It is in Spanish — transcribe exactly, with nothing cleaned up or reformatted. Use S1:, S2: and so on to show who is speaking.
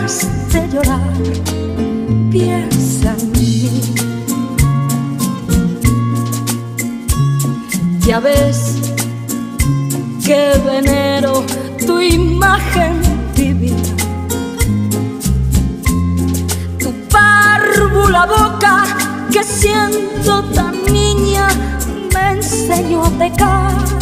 S1: dejas de llorar, piensa en mí. Ya ves que venero tu imagen divina, tu párvula boca que siendo tan niña me enseñó a pecar.